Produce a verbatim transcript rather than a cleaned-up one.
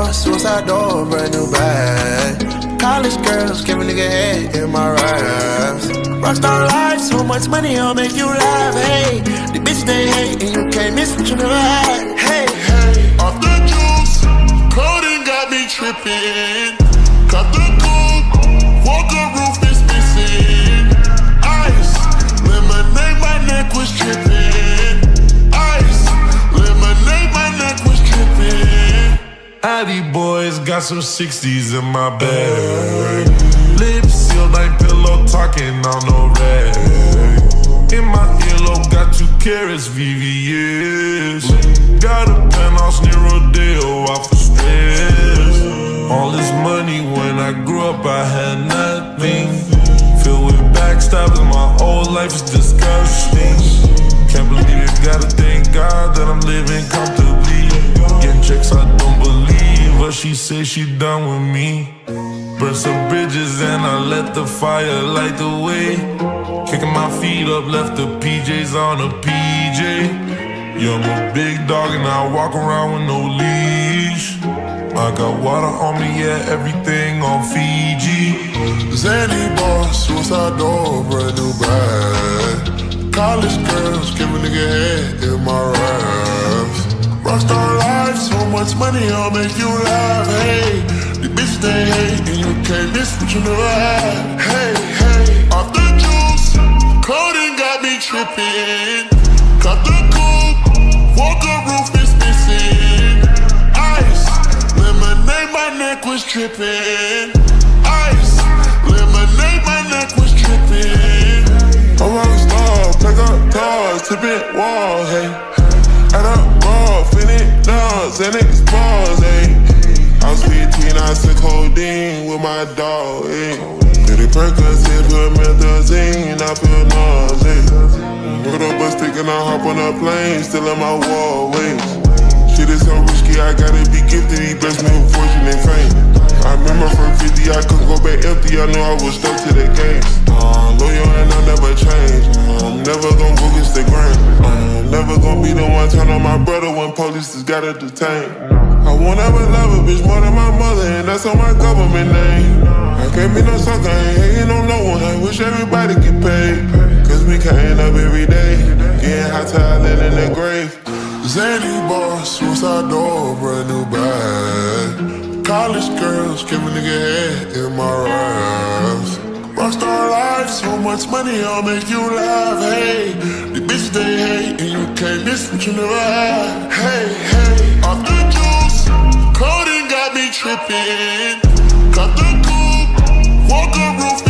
boy, suicide door, brand new bag. College girls, give a nigga head in my raps. Rockstar life, so much money, I'll make you laugh. Hey, the bitch they hate, and you can't miss what you never had. Hey, hey, off the juice, codeine got me tripping. Cut the coupe, Walker roof is missing. Ice, lemonade, my neck was tripping. Ice, lemonade, my neck was tripping. Addy boys got some sixties in my bag. Lips sealed, ain't pillow talking on no rag. In my earlobe, got two carats, V V S. Got a penthouse near Rodeo, off of stress. All this money, when I grew up, I had nothing. Filled with backstabbing, my whole life is disgusting. Can't believe it, gotta thank God that I'm living comfortably. Getting checks I don't believe, but she said she done with me. Burn some bridges and I let the fire light the way. Kicking my feet up, left the P Js on a P J. Yeah, I'm a big dog and I walk around with no leash. I got water on me, yeah, everything on Fiji. Zanny boy, suicide door, brand new bag. College girls, give a nigga head in my raps. Rockstar life, so much money, I'll make you laugh. Hey, the bitch they hate, and you can't miss what you never had. Hey, hey, off the juice, codeine got me tripping. Cut the coupe, Walker roof is missing. Ice, lemonade, my neck was tripping. Ice, lemonade, my neck was tripping. I'm a star, pick up cars, tipping walls, hey. Add up raw, finish dogs, and expose, hey. I was fifteen, I took codeine with my dog, hey. Did it Percocet, put methazine, I feel nauseous. Put up a stick and I hop on a plane, still in my wall, wait. Shit is so risky, I gotta be gifted, he blessed me with fortune and fame. I remember from fifty, I couldn't go back empty, I knew I was stuck to the game. Uh, loyal and I'll never change, uh, I'm never gonna go against the grain. uh, I'm never gonna be the one turn on my brother when police just gotta detain. I won't ever love a bitch more than my mother, and that's on my government name. I can't be no sucker, I ain't hating on no one, I wish everybody get paid. Cause we can't up every day, getting hot talent in the grave. Zanny boy, suicide door, brand new bag. College girls, give a nigga head in my raps. Rockstar life, so much money, I'll make you laugh. Hey, the bitch they hate, and you can't miss what you never had. Hey, hey, off the juice, codeine got me tripping. Cut the coupe, Walker roof